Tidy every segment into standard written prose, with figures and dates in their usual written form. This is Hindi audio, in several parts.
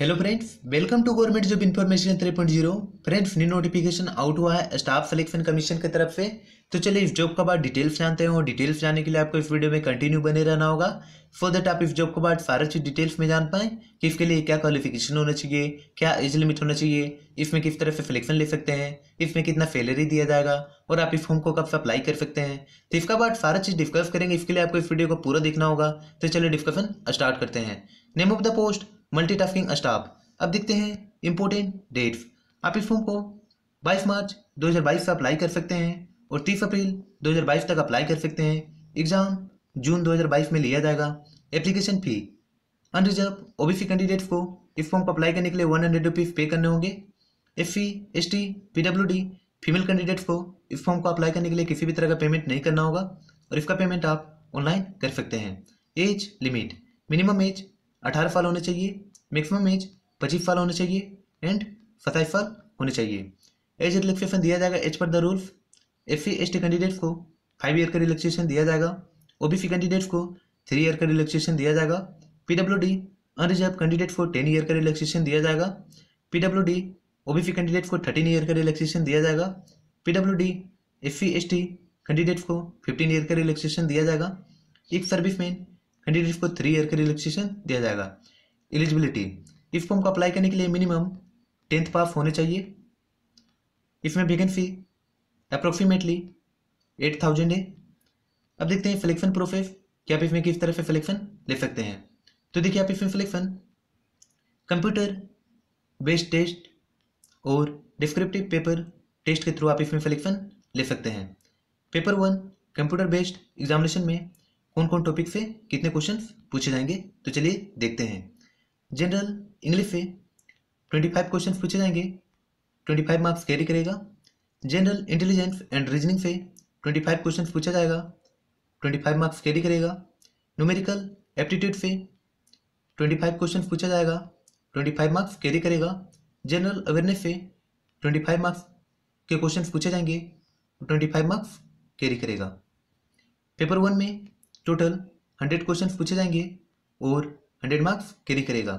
Hello friends, welcome to government job information 3.0। Friends, new notification out हुआ है स्टाफ सिलेक्शन कमीशन की तरफ से। तो चलिए इस जॉब का बाद डिटेल्स जानते हैं और डिटेल्स जानने के लिए आपको इस वीडियो में कंटिन्यू बने रहना होगा फॉर दैट आप इस जॉब के बाद सारा चीज डिटेल्स में जान पाएं कि इसके लिए क्या क्वालिफिकेशन होना चाहिए, क्या एज लिमिट होना चाहिए, इसमें किस तरह से सिलेक्शन ले सकते हैं, इसमें कितना सैलरी दिया जाएगा और आप इस फॉर्म को कब से अप्लाई कर सकते हैं। तो इसका बाद सारा चीज डिस्कस करेंगे। इसके लिए आपको इस वीडियो को पूरा देखना होगा। तो चलिए डिस्कशन स्टार्ट करते हैं। Name of the post multitasking staff. अब देखते हैं इंपॉर्टेंट डेट्स। आप इस फॉर्म को 22 मार्च 2022 से अप्लाई कर सकते हैं और 30 अप्रैल 2022 तक अप्लाई कर सकते हैं। एग्जाम जून 2022 में लिया जाएगा। Application fee unreserved OBC candidates को इस फॉर्म को अप्लाई करने के लिए 100 रुपीज़ पे करने होंगे। SC ST PWD female candidates को इस फॉर्म को अप्लाई करने के लिए किसी भी तरह का पेमेंट नहीं करना होगा और इसका पेमेंट आप ऑनलाइन कर सकते हैं। एज लिमिट मिनिमम एज 18 साल होने चाहिए, मैक्सिमम एज 25 साल होने चाहिए एंड 27 साल होने चाहिए। एज रिलैक्सेशन दिया जाएगा as per the rules. SC ST candidates को 5 ईयर का रिलैक्सेशन दिया जाएगा। ओबीसी कैंडिडेट्स को 3 ईयर का रिलैक्सेशन दिया जाएगा। पीडब्ल्यूडी अनरिजर्व कैंडिडेट्स को 10 ईयर का रिलैक्सेशन दिया जाएगा। पीडब्ल्यूडी ओबीसी कैंडिडेट्स को 13 ईयर का रिलैक्सेशन दिया जाएगा। पीडब्ल्यूडी एससी एसटी कैंडिडेट्स को 15 ईयर का रिलैक्सेशन दिया जाएगा। एक सर्विसमैन कैंडिडेट्स को 3 ईयर का रिलैक्सेशन दिया जाएगा। एलिजिबिलिटी इस फॉर्म को अप्लाई करने के लिए मिनिमम 10th पास होने चाहिए। इसमें वैकेंसी अप्रोक्सीमेटली 8000 है। अब देखते हैं सिलेक्शन प्रोसेस कि आप इसमें किस तरह से सिलेक्शन ले सकते हैं। तो देखिए आप इसमें सिलेक्शन कंप्यूटर बेस्ड टेस्ट और डिस्क्रिप्टिव पेपर टेस्ट के थ्रू आप इसमें सिलेक्शन ले सकते हैं। पेपर 1 कंप्यूटर बेस्ड एग्जामिनेशन में कौन कौन टॉपिक से कितने क्वेश्चन पूछे जाएंगे, तो चलिए देखते हैं। जनरल इंग्लिश से 25 क्वेश्चन पूछे जाएंगे, 25 मार्क्स कैरी करेगा। जनरल इंटेलिजेंस एंड रीजनिंग से 25 क्वेश्चन पूछा जाएगा, 25 मार्क्स कैरी करेगा। न्यूमेरिकल एप्टीट्यूड से 25 क्वेश्चन पूछा जाएगा, 25 मार्क्स कैरी करेगा। जनरल अवेयरनेस से 25 मार्क्स के क्वेश्चन पूछे जाएंगे, 25 मार्क्स कैरी करेगा। पेपर 1 में टोटल 100 क्वेश्चन पूछे जाएंगे और 100 मार्क्स कैरी करेगा।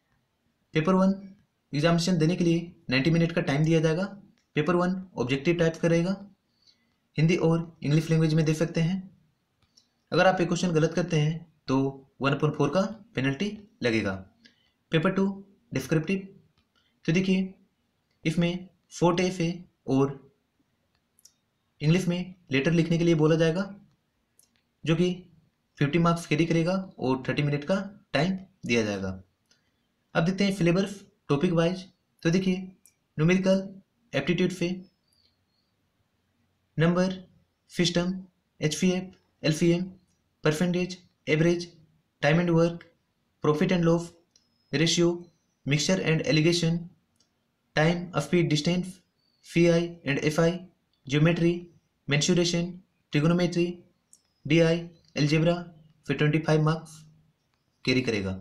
पेपर 1 एग्जामिनेशन देने के लिए 90 मिनट का टाइम दिया जाएगा। पेपर 1 ऑब्जेक्टिव टाइप का रहेगा, हिंदी और इंग्लिश लैंग्वेज में दे सकते हैं। अगर आप एक क्वेश्चन गलत करते हैं तो 1/4 का पेनल्टी लगेगा। पेपर 2 डिस्क्रिप्टिव, तो देखिए इसमें 4 टेस्ट है और इंग्लिश में लेटर लिखने के लिए बोला जाएगा जो कि 50 मार्क्स कैरी करेगा और 30 मिनट का टाइम दिया जाएगा। अब देखते हैं सिलेबस टॉपिक वाइज। तो देखिए न्यूमेरिकल एप्टीट्यूड से number system HCF LCM percentage average time and work profit and loss ratio mixture and alligation time speed distance CI and FI geometry mensuration trigonometry DI algebra फिर 25 मार्क्स कैरी करेगा।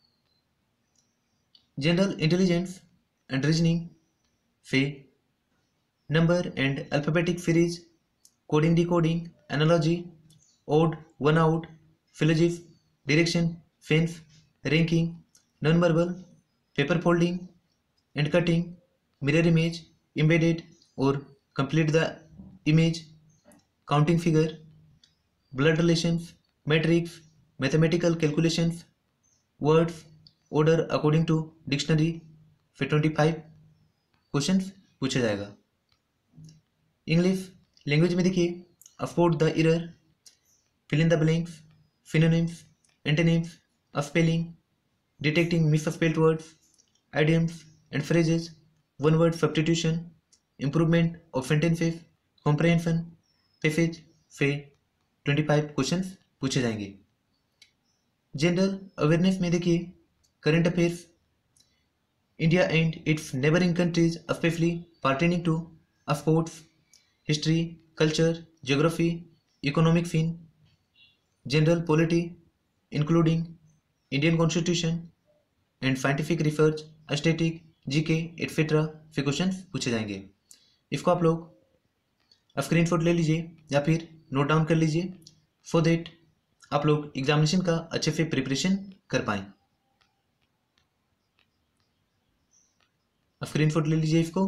जनरल इंटेलिजेंस एंड रीजनिंग से number and alphabetic series coding decoding analogy odd one out फिलोजिफ direction sense ranking non verbal paper folding and cutting mirror image embedded और complete the image counting figure blood relations matrix mathematical calculations words order according to dictionary फिर 25 क्वेश्चंस पूछा जाएगा। इंग्लिश लैंग्वेज में देखिए afford the error fill in the blanks synonyms antonyms spelling detecting misspelled words idioms and phrases one word substitution improvement of sentences comprehension passage से 25 क्वेश्चंस पूछे जाएंगे। जनरल अवेयरनेस में देखिए current affairs India and its neighbouring countries specially pertaining to sports history culture geography economic scene general polity including Indian constitution and scientific research static GK etcetera से क्वेश्चन पूछे जाएंगे। इसको आप लोग स्क्रीनशॉट ले लीजिए या फिर नोट डाउन कर लीजिए सो दैट आप लोग एग्जामिनेशन का अच्छे से प्रिपरेशन कर पाएँ। स्क्रीनशॉट ले लीजिए इसको।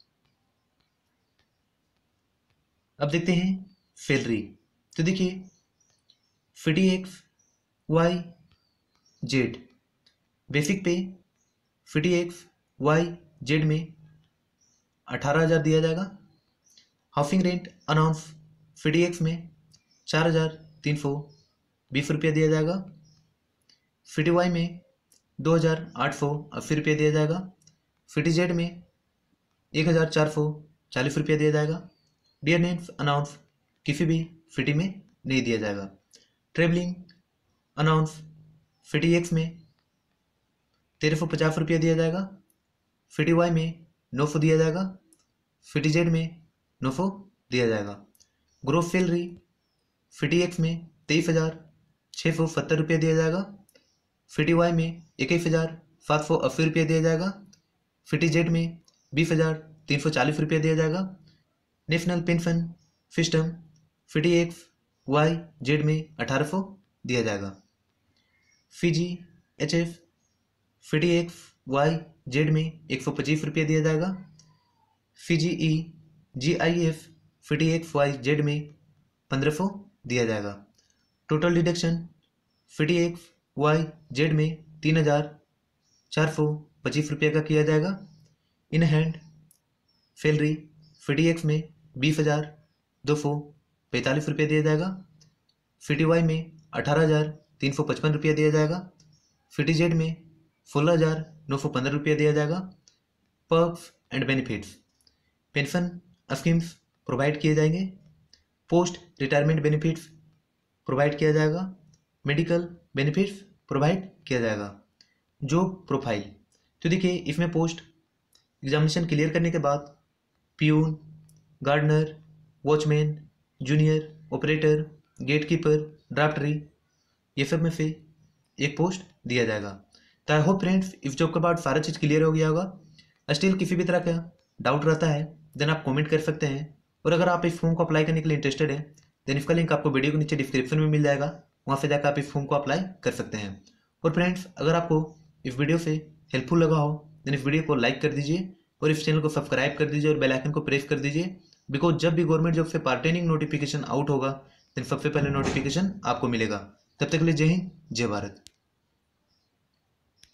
अब देखते हैं सैलरी। तो देखिए FDX Y Z basic pay FDX Y Z में 18,000 दिया जाएगा। हाउसिंग रेंट अनाउंस FDX में 4,320 रुपया दिया जाएगा। FDY में 2,880 रुपया दिया जाएगा। FDZ में 1,440 रुपया दिया जाएगा। डियरनेस अनाउंस किसी भी FD में नहीं दिया जाएगा। ट्रेवलिंग अनाउंस FDX में 1,350 रुपया दिया जाएगा। FDY में 900 दिया जाएगा। FDZ में 900 दिया जाएगा। ग्रोस सैलरी FDX में 23,670 रुपया दिया जाएगा। FDY में 21,780 रुपया दिया जाएगा। FDZ में 20,340 रुपया दिया जाएगा। National pension system FDX Y Z में 1,800 दिया जाएगा। CGHS FDX वाई जेड में 125 रुपया दिया जाएगा। CGE GIF FDX Y Z में 1,500 दिया जाएगा। Total deduction FDX Y Z में 3,425 रुपये का किया जाएगा। इन हैंड सैलरी FDX में 20,245 रुपये दिया जाएगा। FDY में 18,355 रुपया दिया जाएगा। FDZ में 16,915 रुपया दिया जाएगा। Perks and benefits pension schemes provide किए जाएंगे। पोस्ट रिटायरमेंट बेनिफिट्स प्रोवाइड किया जाएगा। मेडिकल बेनिफिट्स प्रोवाइड किया जाएगा। जॉब प्रोफाइल तो देखिए इसमें पोस्ट एग्जामिनेशन क्लियर करने के बाद peon, gardener, watchman, junior operator, gatekeeper, ड्राफ्टरी ये सब में से एक पोस्ट दिया जाएगा। तो आई होप फ्रेंड्स इस जॉब के बाद सारा चीज़ क्लियर हो गया होगा। स्टिल किसी भी तरह का डाउट रहता है देन आप कमेंट कर सकते हैं। और अगर आप इस फॉर्म को अप्लाई करने के लिए इंटरेस्टेड हैं देन इसका लिंक आपको वीडियो के नीचे डिस्क्रिप्शन में मिल जाएगा, वहाँ से जाकर आप इस फॉर्म को अप्लाई कर सकते हैं। और फ्रेंड्स अगर आपको इस वीडियो से हेल्पफुल लगा हो देन इस वीडियो को लाइक कर दीजिए और इस चैनल को सब्सक्राइब कर दीजिए और बेल आइकन को प्रेस कर दीजिए, बिकॉज जब भी गवर्नमेंट जॉब से पार्टेनिंग नोटिफिकेशन आउट होगा देन सबसे पहले नोटिफिकेशन आपको मिलेगा। तब तक के लिए जय हिंद, जय भारत।